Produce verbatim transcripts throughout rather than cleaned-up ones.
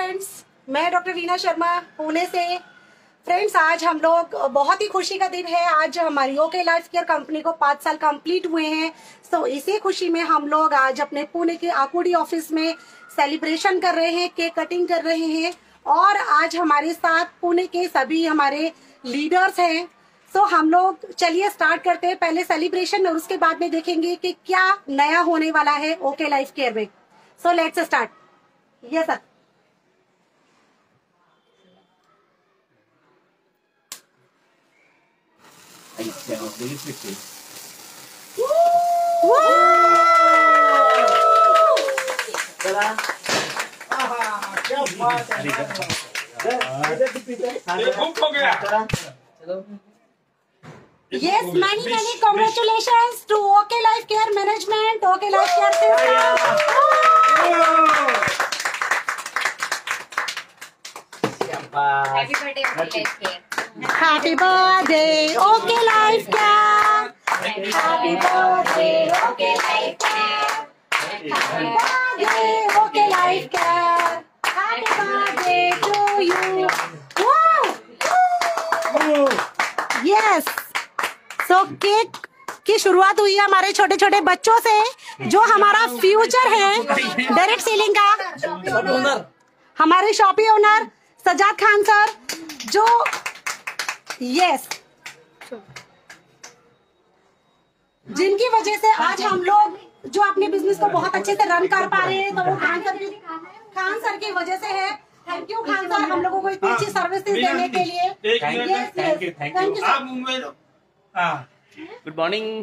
Friends, मैं doctor Veena Sharma Pune से। Friends, आज हम लोग बहुत ही खुशी का दिन है। आज हमारी ओके लाइफ केयर कंपनी को पाँच साल कंप्लीट हुए हैं। तो इसी खुशी में हम लोग आज अपने पुणे के आकुड़ी ऑफिस में सेलिब्रेशन कर रहे हैं, केक कटिंग कर रहे हैं। और आज हमारे साथ पुणे के सभी हमारे लीडर्स हैं। तो हम लोग चलिए स्टार्ट करते हैं पहले सेलिब्रेशन, और उसके बाद में देखेंगे कि क्या नया होने वाला है ओके लाइफ केयर में। So let's start. Yes sir. Yes, many many congratulations to OK Life Care Management, OK Life Care System. Happy birthday, OK Life Care. Happy birthday, OK Life Care. Happy birthday, OK Life Care. Happy birthday, OK Life Care. Happy birthday to you. Wow! Yes. So cake की शुरुआत हुई है हमारे छोटे छोटे बच्चों से, जो हमारा फ्यूचर है डायरेक्ट सेलिंग का। हमारे shoppe owner Sajad Khan sir, जो यस जिनकी वजह से आज हम लोग जो अपने बिजनेस को बहुत अच्छे से रन कर पा रहे हैं, तो वो खान सर की खान सर की वजह से है। थैंक यू खान सर, हम लोगों को इतनी अच्छी सर्विसेज देने के लिए। थैंक यू थैंक यू आप मुंबई लो। Good morning.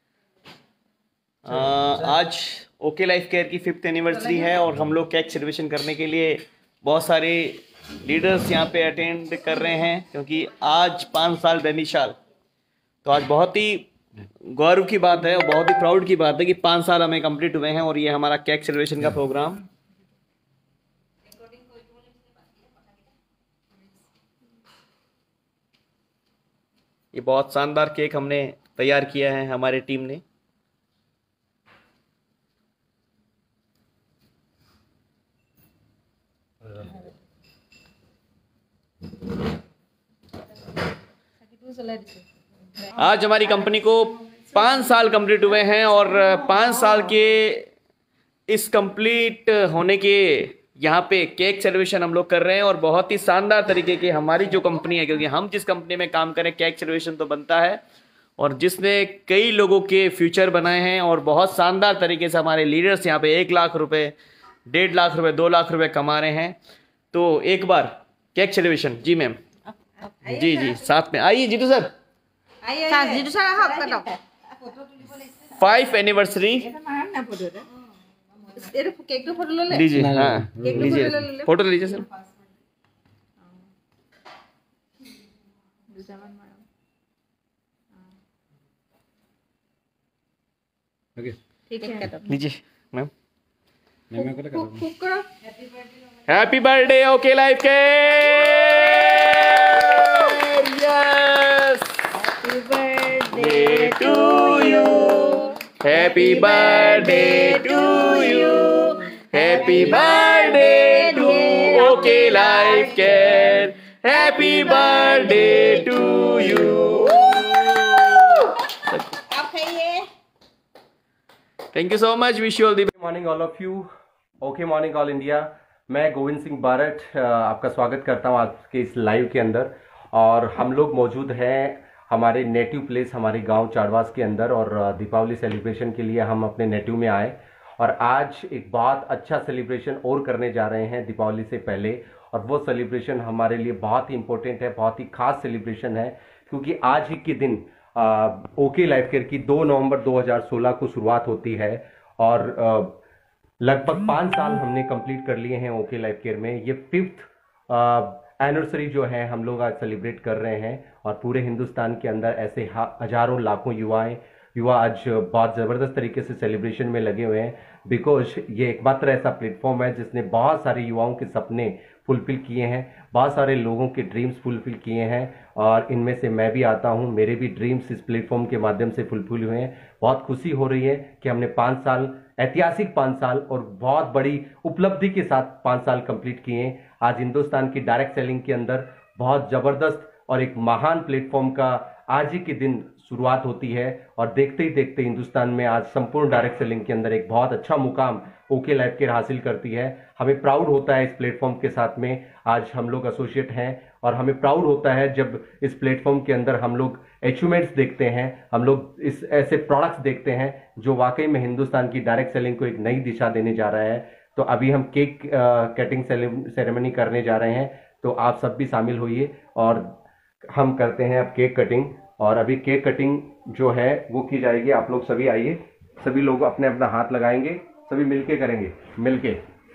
आज ओके लाइफ केयर की फिफ्थ एनिवर्सरी है और हम लोग केक सेलिब्रेशन करने के लिए बहुत सारे लीडर्स यहाँ पे अटेंड कर रहे हैं, क्योंकि आज पाँच साल बेमिसाल। तो आज बहुत ही गौरव की बात है और बहुत ही प्राउड की बात है कि पाँच साल हमें कंप्लीट हुए हैं और ये हमारा केक सेलिब्रेशन का प्रोग्राम। ये बहुत शानदार केक हमने तैयार किया है हमारे टीम ने। आज हमारी कंपनी को पाँच साल कंप्लीट हुए हैं और पाँच साल के इस कंप्लीट होने के यहाँ पे केक सेलिब्रेशन हम लोग कर रहे हैं और बहुत ही शानदार तरीके की हमारी जो कंपनी है, क्योंकि हम जिस कंपनी में काम करें केक सेलिब्रेशन तो बनता है, और जिसने कई लोगों के फ्यूचर बनाए हैं और बहुत शानदार तरीके से हमारे लीडर्स यहाँ पे एक लाख रुपए, डेढ़ लाख रुपए, दो लाख रुपए कमा रहे हैं। तो एक बार केक सेलिब्रेशन। जी मैम, जी जी साथ में आइए Jitu sir. Jitu sir five anniversary लीजिए। हाँ लीजिए, फोटो लीजिए सर। लीजिए ma'am. Happy birthday okay life के। Yes, happy birthday to you, happy birthday to you, happy birthday to okay life care, happy birthday to you. आप खाइए। Thank you so much, wish you all the morning all of you. Okay morning all India. मैं गोविंद सिंह बारट आपका स्वागत करता हूं आज के इस लाइव के अंदर। और हम लोग मौजूद हैं हमारे नेटिव प्लेस, हमारे गांव चाड़वास के अंदर, और दीपावली सेलिब्रेशन के लिए हम अपने नेटिव में आए और आज एक बहुत अच्छा सेलिब्रेशन और करने जा रहे हैं दीपावली से पहले। और वो सेलिब्रेशन हमारे लिए बहुत ही इम्पोर्टेंट है, बहुत ही खास सेलिब्रेशन है, क्योंकि आज ही के दिन ओके लाइफ केयर की दो नवंबर दो हज़ार सोलह को शुरुआत होती है और आ, लगभग पाँच साल हमने कंप्लीट कर लिए हैं ओके लाइफ केयर में। ये फिफ्थ एनिवर्सरी जो है हम लोग आज सेलिब्रेट कर रहे हैं और पूरे हिंदुस्तान के अंदर ऐसे हजारों लाखों युवाएं युवा आज बहुत ज़बरदस्त तरीके से सेलिब्रेशन में लगे हुए हैं, बिकॉज ये एकमात्र ऐसा प्लेटफॉर्म है जिसने बहुत सारे युवाओं के सपने फुलफिल किए हैं, बहुत सारे लोगों के ड्रीम्स फुलफिल किए हैं और इनमें से मैं भी आता हूं। मेरे भी ड्रीम्स इस प्लेटफॉर्म के माध्यम से फुलफिल हुए हैं। बहुत खुशी हो रही है कि हमने पाँच साल ऐतिहासिक पाँच साल और बहुत बड़ी उपलब्धि के साथ पाँच साल कंप्लीट किए हैं। आज हिंदुस्तान की डायरेक्ट सेलिंग के अंदर बहुत ज़बरदस्त और एक महान प्लेटफॉर्म का आज ही के दिन शुरुआत होती है और देखते ही देखते हिंदुस्तान में आज संपूर्ण डायरेक्ट सेलिंग के अंदर एक बहुत अच्छा मुकाम ओके लाइफ केयर हासिल करती है। हमें प्राउड होता है इस प्लेटफॉर्म के साथ में आज हम लोग एसोसिएट हैं और हमें प्राउड होता है जब इस प्लेटफॉर्म के अंदर हम लोग अचीवमेंट्स देखते हैं, हम लोग इस ऐसे प्रोडक्ट्स देखते हैं जो वाकई में हिंदुस्तान की डायरेक्ट सेलिंग को एक नई दिशा देने जा रहा है। तो अभी हम केक कटिंग सेरेमनी करने जा रहे हैं, तो आप सब भी शामिल होइए और हम करते हैं अब केक कटिंग। और अभी केक कटिंग जो है वो की जाएगी। आप लोग सभी आइए, सभी लोग अपने अपना हाथ लगाएंगे, सभी मिलके करेंगे, मिलके।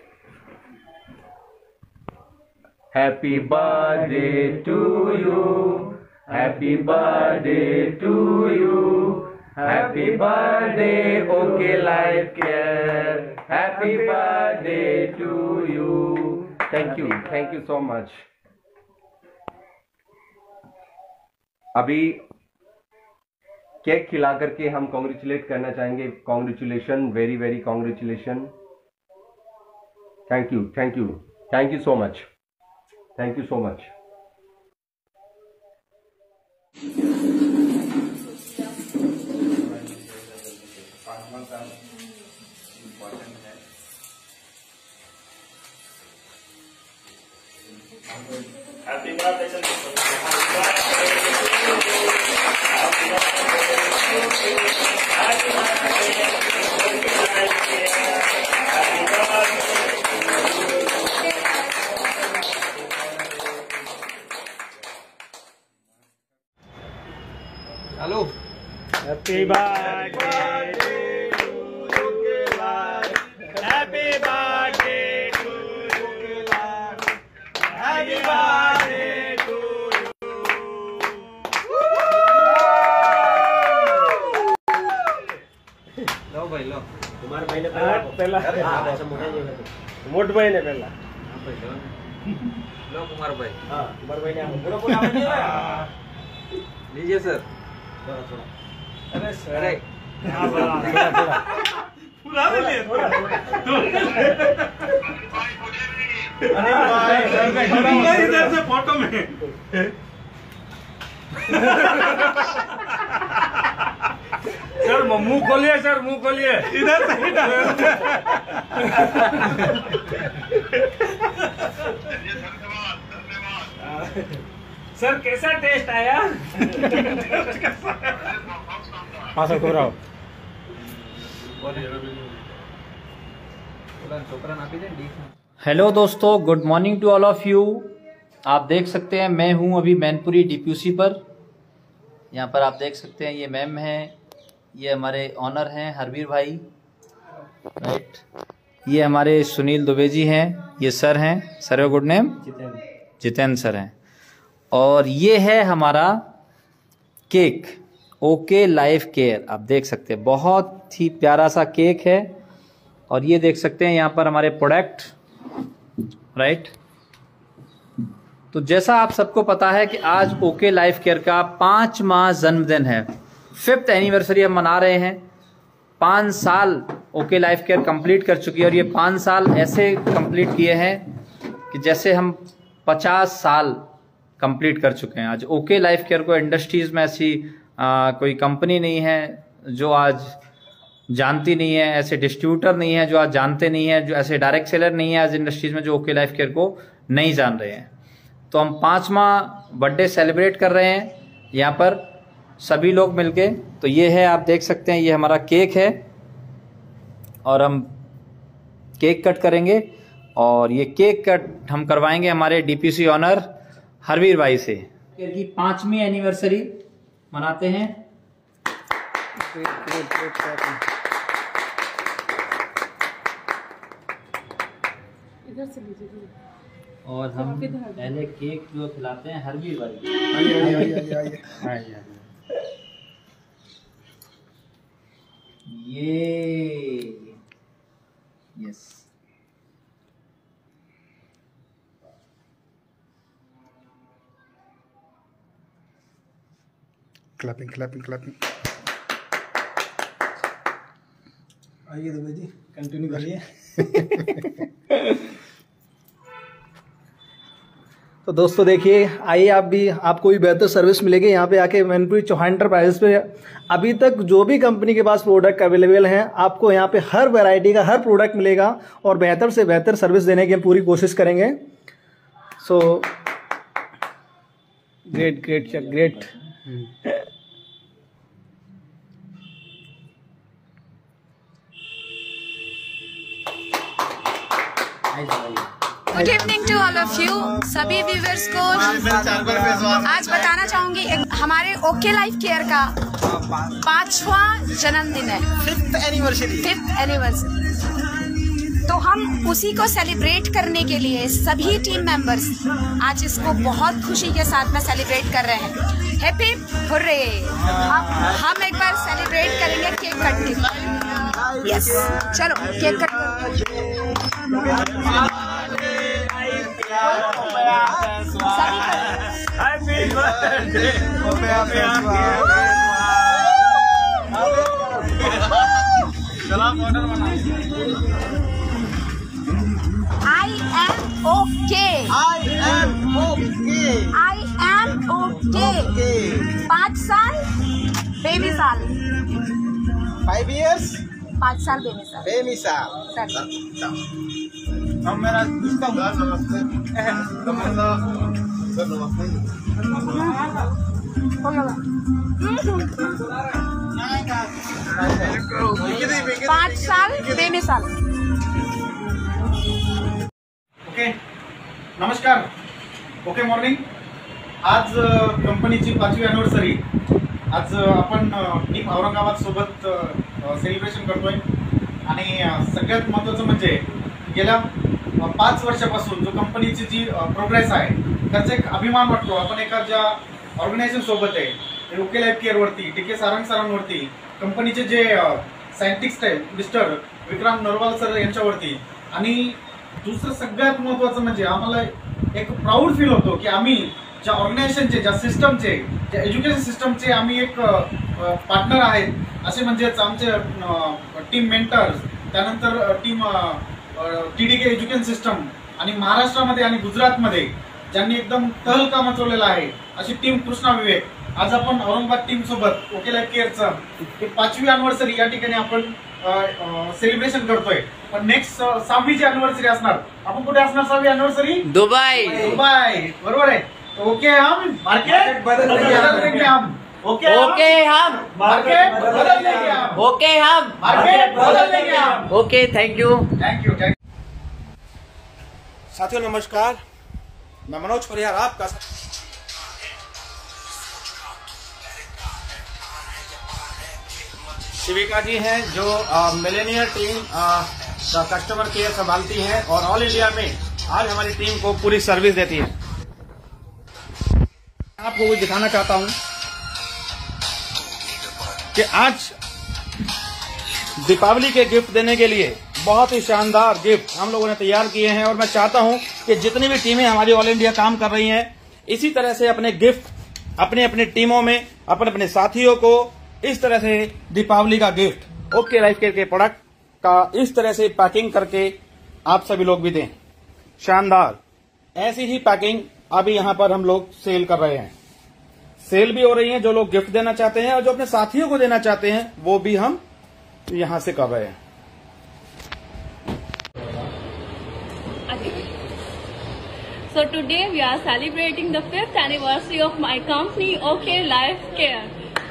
Happy birthday to you, happy birthday to you, happy birthday okay life care, happy birthday to you. Thank you, thank you so much. अभी केक खिला करके हम कॉन्ग्रेचुलेट करना चाहेंगे। Congratulation, very very congratulation. Thank you, thank you, thank you so much, thank you so much. Happy birthday. Hello, happy birthday to you, happy birthday to you, happy birthday to लो भाई लो, कुमार भाई ने पहला मोट भाई ने पहला लो कुमार भाई। हाँ, कुमार भाई ने लीजिए सर। थोड़ा थोड़ा। अरे सर, अरे पूरा ले लिए थोड़ा अरे इधर से फोटो में सर मुंह खोलिए, सर मुंह खोलिए, इधर से इधर। सर कैसा टेस्ट आया? पास हो रहा हेलो दोस्तों, good morning to all of you. आप देख सकते हैं मैं हूं अभी मैनपुरी डीपीयूसी पर। यहां पर आप देख सकते हैं ये मैम हैं, ये हमारे ऑनर हैं हरवीर भाई, राइट। ये हमारे सुनील दुबे जी हैं, ये सर हैं, sir good name Jitendra sir हैं। और ये है हमारा केक ओके लाइफ केयर। आप देख सकते हैं बहुत ही प्यारा सा केक है। और ये देख सकते हैं यहाँ पर हमारे प्रोडक्ट, राइट। तो जैसा आप सबको पता है कि आज ओके लाइफ केयर का पाँचवां जन्मदिन है, फिफ्थ एनिवर्सरी हम मना रहे हैं। पाँच साल ओके लाइफ केयर कंप्लीट कर चुकी है और ये पाँच साल ऐसे कंप्लीट किए हैं कि जैसे हम पचास साल कंप्लीट कर चुके हैं। आज ओके लाइफ केयर को इंडस्ट्रीज़ में ऐसी आ, कोई कंपनी नहीं है जो आज जानती नहीं है, ऐसे डिस्ट्रीब्यूटर नहीं है जो आज जानते नहीं है, जो ऐसे डायरेक्ट सेलर नहीं है आज इंडस्ट्रीज़ में जो ओके लाइफ केयर को नहीं जान रहे हैं। तो हम पाँचवा बर्थडे सेलिब्रेट कर रहे हैं यहाँ पर सभी लोग मिलके। तो ये है, आप देख सकते हैं, ये हमारा केक है और हम केक कट करेंगे। और ये केक कट हम करवाएंगे हमारे डीपीसी ऑनर हरवीर भाई से। की पांचवी एनिवर्सरी मनाते हैं। और हम पहले केक जो खिलाते हैं हरवीर भाई। ये यस, clapping clapping clapping आइए दुबे जी, कंटिन्यू करिए। तो दोस्तों देखिए, आइए आप भी, आपको भी बेहतर सर्विस मिलेगी यहाँ पे आके मैनपुरी चौहान एंटरप्राइजेस पे। अभी तक जो भी कंपनी के पास प्रोडक्ट अवेलेबल हैं, आपको यहाँ पे हर वैरायटी का हर प्रोडक्ट मिलेगा और बेहतर से बेहतर सर्विस देने की हम पूरी कोशिश करेंगे। So great great great. Good evening to all of you, सभी व्यूवर्स को आज बताना चाहूंगी एक हमारे ओके लाइफ केयर का पांचवा जन्मदिन है, फिफ्थ एनिवर्सरी फिफ्थ एनिवर्सरी तो हम उसी को सेलिब्रेट करने के लिए सभी टीम मेंबर्स आज इसको बहुत खुशी के साथ में सेलिब्रेट कर रहे हैं। Happy hurray. हम हम एक बार सेलिब्रेट करेंगे केक कट के। यस, चलो cake cut I am okay, I am okay, I am okay. पाँच साल बेबी साल, फाइव इयर्स पाँच साल बेबी साल बेबी साल। अब मेरा पाँच साल बेबी साल। ओके, नमस्कार, ओके मॉर्निंग। आज कंपनीची पाचवी अॅनिव्हर्सरी आज आपण टीम औरंगाबाद सोबत सेलिब्रेशन करतोय आणि सगळ्यात महत्त्वाचं म्हणजे गेल्या पाच वर्षापासून जो कंपनीची जी प्रोग्रेस आहे त्याचा एक अभिमान वाटतो। आपण एका ज्या ऑर्गनायझेशन सोबत आहे ओके लाईफ केअर वरती, टी के सारंग सरांवरती, कंपनीचे जे सायंटिस्ट आहे मिस्टर विक्रांत नरवाल सर यांच्यावरती, आणि दुसरं सगळ्यात महत्त्वाचं म्हणजे आम्हाला एक प्राऊड फील होतो की आम्ही ज्या ऑर्गनायझेशनचे, ज्या सिस्टमचे, ज्या एज्युकेशन सिस्टमचे आम्ही एक पार्टनर आहेत, असे म्हणजेच आमचे टीम मेंटर्स, त्यानंतर team T D K education system आणि महाराष्ट्रामध्ये आणि गुजरातमध्ये ज्यांनी एकदम तहलका मचवलेला आहे अशी टीम कृष्णा विवेक। आज आपण औरंगाबाद टीम सोबत ओके लाईफ केअरचं एक पाचवी अॅनिव्हर्सरी या ठिकाणी आपण सेलिब्रेशन करतोय। पण नेक्स्ट सहावी जी अॅनिव्हर्सरी असणार, आपण कुठे असणार सहावी अॅनिव्हर्सरी? दुबई। दुबई, बरोबर आहे। ओके हम मार्केट बदल देंगे हम, ओके ओके हम मार्केट बदल देंगे हम, ओके हम मार्केट बदल देंगे हम। Okay, thank you thank you thank साथियों नमस्कार, मैं मनोज परिहार आपका शिविका जी हैं जो मिलेनियर टीम का कस्टमर केयर संभालती हैं और ऑल इंडिया में आज हमारी टीम को पूरी सर्विस देती है। आपको कुछ दिखाना चाहता हूं कि आज दीपावली के गिफ्ट देने के लिए बहुत ही शानदार गिफ्ट हम लोगों ने तैयार किए हैं और मैं चाहता हूं कि जितनी भी टीमें हमारी ऑल इंडिया काम कर रही हैं इसी तरह से अपने गिफ्ट अपने अपने टीमों में अपने अपने साथियों को इस तरह से दीपावली का गिफ्ट ओके लाइफ केयर के प्रोडक्ट का इस तरह से पैकिंग करके आप सभी लोग भी दें। शानदार ऐसी ही पैकिंग अभी यहां पर हम लोग सेल कर रहे हैं, सेल भी हो रही है। जो लोग गिफ्ट देना चाहते हैं और जो अपने साथियों को देना चाहते हैं वो भी हम यहां से कर रहे हैं। So today we are celebrating the fifth anniversary of my company, OK Life Care.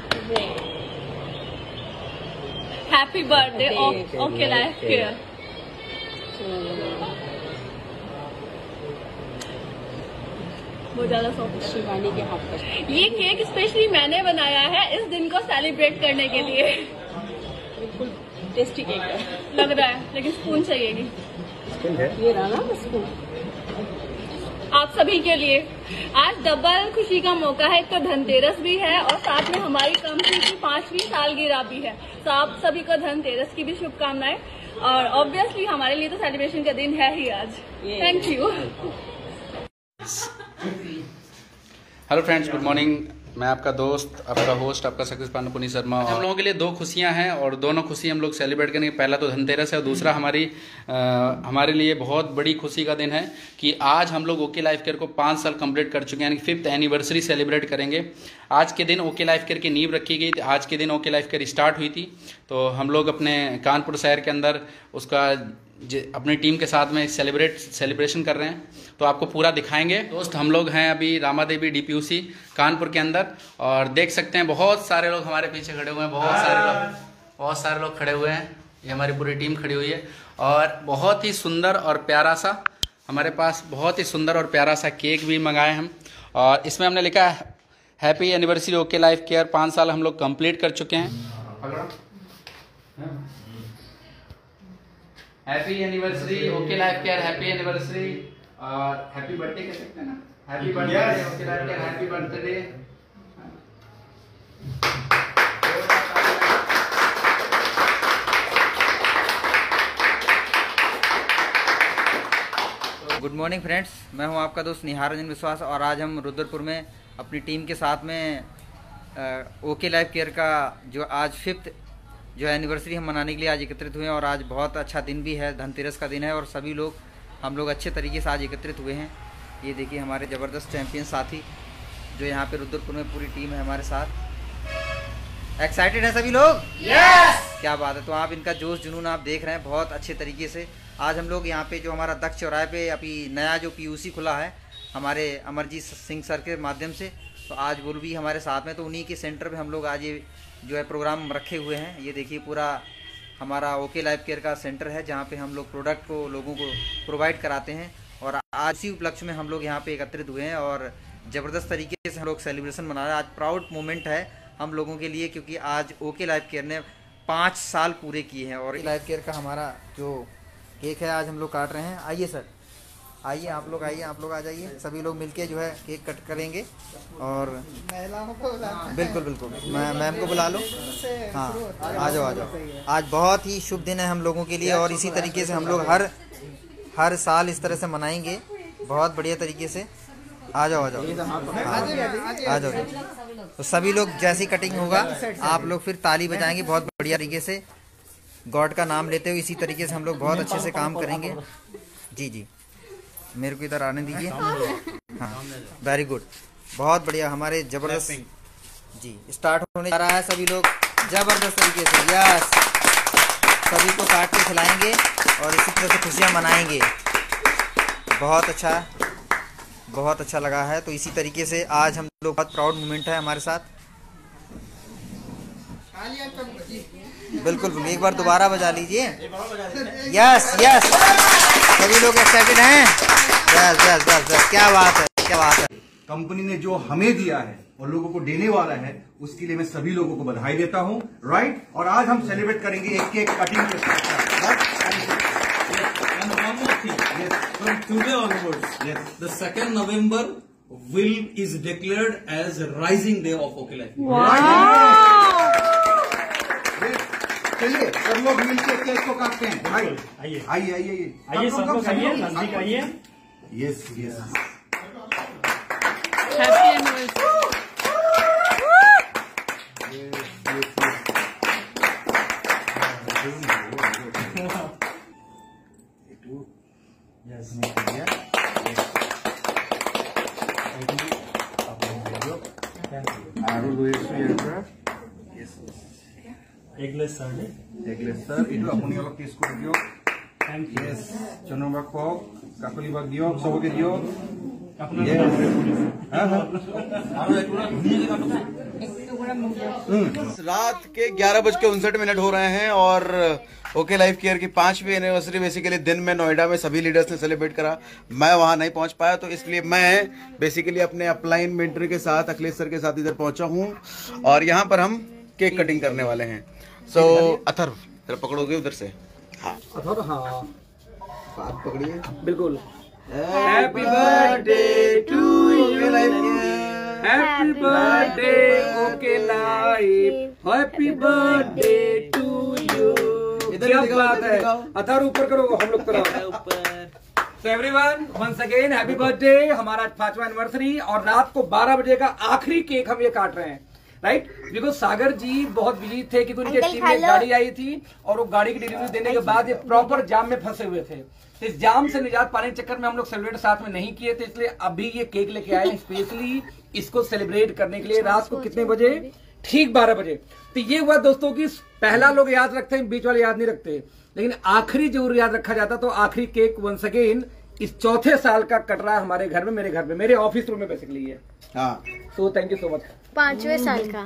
Happy birthday, OK Life Care. बहुत ज्यादा सॉफ्ट शिवानी के हाथ पर ये केक स्पेशली मैंने बनाया है इस दिन को सेलिब्रेट करने के लिए। बिल्कुल टेस्टी केक है लग रहा है, लेकिन स्पून चाहिएगी। ये रहा ना स्पून आप सभी के लिए। आज डबल खुशी का मौका है, एक तो धनतेरस भी है और साथ में हमारी कंपनी की पांचवी सालगिरह भी है, तो आप सभी को धनतेरस की भी शुभकामनाएं। और ऑब्वियसली हमारे लिए तो सेलिब्रेशन का दिन है ही आज। Thank you. Hello friends, good morning. मैं आपका दोस्त, आपका होस्ट, आपका सक्सेस पांडे पुनीत शर्मा। हम लोगों के लिए दो खुशियां हैं और दोनों खुशी हम लोग सेलिब्रेट करेंगे। पहला तो धनतेरस है और दूसरा हमारी आ, हमारे लिए बहुत बड़ी खुशी का दिन है कि आज हम लोग ओके लाइफ केयर को पाँच साल कंप्लीट कर चुके हैं, यानी फिफ्थ एनिवर्सरी सेलिब्रेट करेंगे। आज के दिन ओके लाइफ केयर की नींव रखी गई थी, आज के दिन ओके लाइफ केयर स्टार्ट हुई थी। तो हम लोग अपने कानपुर शहर के अंदर उसका अपनी टीम के साथ में सेलिब्रेट सेलिब्रेशन कर रहे हैं, तो आपको पूरा दिखाएंगे। दोस्त हम लोग हैं अभी रामा देवी डीपीयूसी कानपुर के अंदर और देख सकते हैं बहुत सारे लोग हमारे पीछे खड़े हुए हैं, बहुत सारे लोग बहुत सारे लोग खड़े हुए हैं। ये हमारी पूरी टीम खड़ी हुई है और बहुत ही सुंदर और प्यारा सा हमारे पास बहुत ही सुंदर और प्यारा सा केक भी मंगाए हम, और इसमें हमने लिखा है happy anniversary okay life care. पाँच साल हम लोग कंप्लीट कर चुके हैं। Happy anniversary okay life care, happy anniversary और हैप्पी बर्थडे कह सकते हैं ना, happy birthday okay life care, happy birthday. Good morning friends, मैं हूं आपका दोस्त निहार रंजन विश्वास और आज हम रुद्रपुर में अपनी टीम के साथ में ओके लाइफ केयर का जो आज फिफ्थ जो एनिवर्सरी हम मनाने के लिए आज एकत्रित हुए हैं। और आज बहुत अच्छा दिन भी है, धनतेरस का दिन है और सभी लोग हम लोग अच्छे तरीके से आज एकत्रित हुए हैं। ये देखिए हमारे ज़बरदस्त चैंपियन साथी जो यहाँ पे रुद्रपुर में पूरी टीम है हमारे साथ। एक्साइटेड है सभी लोग? yes! क्या बात है। तो आप इनका जोश जुनून आप देख रहे हैं बहुत अच्छे तरीके से। आज हम लोग यहाँ पे जो हमारा दक्ष चौराहे पे अभी नया जो पीयूसी खुला है हमारे अमरजीत सिंह सर के माध्यम से, तो आज वो भी हमारे साथ में, तो उन्हीं के सेंटर पे हम लोग आज ये जो है प्रोग्राम रखे हुए हैं। ये देखिए पूरा हमारा ओके लाइफ केयर का सेंटर है जहाँ पे हम लोग प्रोडक्ट को लोगों को प्रोवाइड कराते हैं। और आज इसी उपलक्ष्य में हम लोग यहाँ पे एकत्रित हुए हैं और ज़बरदस्त तरीके से हम लोग सेलिब्रेशन मना रहे हैं। आज प्राउड मोमेंट है हम लोगों के लिए क्योंकि आज ओके लाइफ केयर ने पाँच साल पूरे किए हैं। और लाइफ केयर का हमारा जो केक है आज हम लोग काट रहे हैं। आइए सर, आइए आप लोग, आइए आप लोग आ जाइए, सभी लोग मिलके जो है केक कट करेंगे। और बिल्कुल बिल्कुल मैं मैम को बुला लो। हाँ आ जाओ आ जाओ। आज बहुत ही शुभ दिन है हम लोगों के लिए और इसी तरीके से हम लोग हर हर साल इस तरह से मनाएंगे बहुत बढ़िया तरीके से। आ जाओ आ जाओ आ जाओ। तो सभी लोग जैसी कटिंग होगा आप लोग फिर ताली बजाएंगे बहुत बढ़िया तरीके से, गॉड का नाम लेते हुए। इसी तरीके से हम लोग बहुत अच्छे से काम करेंगे। जी जी मेरे को इधर आने दीजिए। हाँ वेरी गुड, बहुत बढ़िया। हमारे जबरदस्त जी स्टार्ट होने जा रहा है, सभी लोग जबरदस्त तरीके से यस सभी को काट के खिलाएंगे और इसी तरह से खुशियाँ मनाएंगे। बहुत अच्छा बहुत अच्छा लगा है। तो इसी तरीके से आज हम लोग बहुत प्राउड मोमेंट है हमारे साथ। बिल्कुल एक बार दोबारा बजा लीजिए। यस यस सभी लोग एक्साइटेड हैं। यस यस यस यस क्या बात है, क्या बात है। कंपनी ने जो हमें दिया है और लोगों को देने वाला है उसके लिए मैं सभी लोगों को बधाई देता हूं, राइट। और आज हम सेलिब्रेट करेंगे एक केक कटिंग के साथ। From today onwards, yes. the second November will is declared as Rising Day of Oke Life. Wow! चलिए सब लोग मिलकर केक को काटते हैं। आइए आइए आइए आइए आइए सब लोग आइए, नजदीक आइए। Yes yes happy anniversary. Eggless sir নে এগলেস স্যার এইটো আপুনি অলপ টেষ্ট কৰি দিয়ক। Thank you. ইয়েস চন্দ্ৰবাক কওক, কাকলিবাক দিয়ক, সবকে দিয়ক। रात के ग्यारह बज के उनसठ मिनट हो रहे हैं और ओके लाइफ केयर की पांचवी एनिवर्सरी बेसिकली दिन में नोएडा में सभी लीडर्स ने सेलिब्रेट करा। मैं वहां नहीं पहुंच पाया तो इसलिए मैं बेसिकली अपने अपलाइन मेंटर के साथ अखिलेश सर के साथ इधर पहुंचा हूं और यहाँ पर हम केक कटिंग करने वाले हैं। सो so, अथर्व जरा पकड़ोगे उधर से? हाँ अथर्व, हाँ बात पकड़िए बिल्कुल। Happy birthday to you, happy birthday okay life, happy birthday to you. इधर क्या बात है, अथर्व ऊपर करो, हम लोग तरफ ऊपर। So everyone, once again happy birthday. हमारा पांचवा एनिवर्सरी और रात को बारह बजे का आखिरी केक हम ये काट रहे हैं, राइट। बिकॉज सागर जी बहुत बिजी थे क्योंकि उनके टीम में गाड़ी आई थी और वो गाड़ी की डिलीवरी देने के बाद ये प्रॉपर जाम में फंसे हुए थे। तो इस जाम से निजात पाने के चक्कर में हम लोग सेलिब्रेट साथ में नहीं किए थे, इसलिए अभी ये केक लेके आए हैं स्पेशली इसको सेलिब्रेट करने के लिए। रात को कितने बजे? ठीक बारह बजे। तो ये हुआ दोस्तों की पहला लोग याद रखते हैं, बीच वाले याद नहीं रखते, लेकिन आखिरी जरूर याद रखा जाता। तो आखिरी केक वंस अगेन इस चौथे साल का कट रहा है हमारे घर में, मेरे घर में, मेरे ऑफिस रूम में बेसिकली है। हाँ, so thank you so much. पांचवें साल का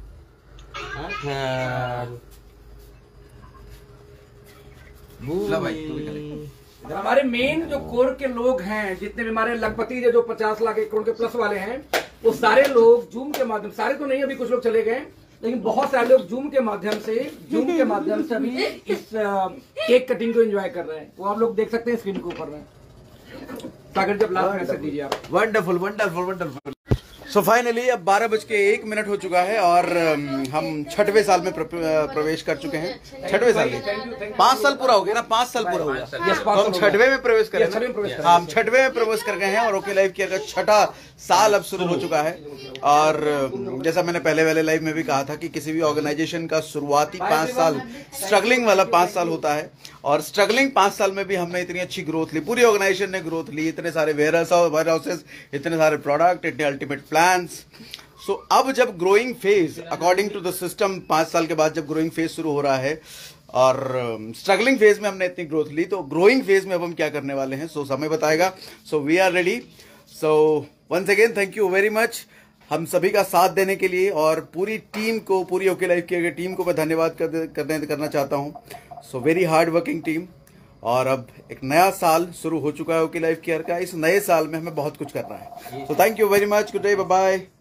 हमारे मेन जो कोर के लोग हैं, जितने भी हमारे लखपति जो पचास लाख एक करोड़ के प्लस वाले हैं, वो सारे लोग जूम के माध्यम, सारे तो नहीं, अभी कुछ लोग चले गए, लेकिन बहुत सारे लोग जूम के माध्यम से जूम के माध्यम से अभी इस केक कटिंग को एंजॉय कर रहे हैं। वो आप लोग देख सकते हैं स्क्रीन के ऊपर में। सागर जब लास्ट मैसेज दीजिए आप। Wonderful wonderful wonderful. So finally अब बारह बज के एक मिनट हो चुका है और हम छठवें साल में प्रवेश कर चुके हैं। छठवें साल में पांच साल पूरा हो गया ना, पांच साल पूरा हो गया तो हम छठवें में प्रवेश कर रहे हैं। हम छठवें में प्रवेश कर गए हैं और ओके लाइफ केयर का छठा साल अब शुरू हो चुका है। और जैसा मैंने पहले वाले लाइव में भी कहा था कि किसी भी ऑर्गेनाइजेशन का शुरुआती पांच साल स्ट्रगलिंग वाला पांच साल होता है, और स्ट्रगलिंग पांच साल में भी हमने इतनी अच्छी ग्रोथ ली, पूरी ऑर्गेनाइजेशन ने ग्रोथ ली, इतने सारे वेयर हाउसेस, इतने सारे प्रोडक्ट, इतने अल्टीमेट प्लान्स। सो अब जब growing phase according to the system पांच साल के बाद जब ग्रोइंग फेज शुरू हो रहा है और स्ट्रगलिंग फेज में हमने इतनी ग्रोथ ली, तो ग्रोइंग फेज में अब हम क्या करने वाले हैं सो समय बताएगा। So we are ready. So once again thank you very much हम सभी का साथ देने के लिए, और पूरी टीम को, पूरी ओके लाइफ की टीम को मैं धन्यवाद कर, करने करना चाहता हूं। So very hard working team. और अब एक नया साल शुरू हो चुका है ओके लाइफ केयर का। इस नए साल में हमें बहुत कुछ करना है। So thank you very much, good day, bye bye.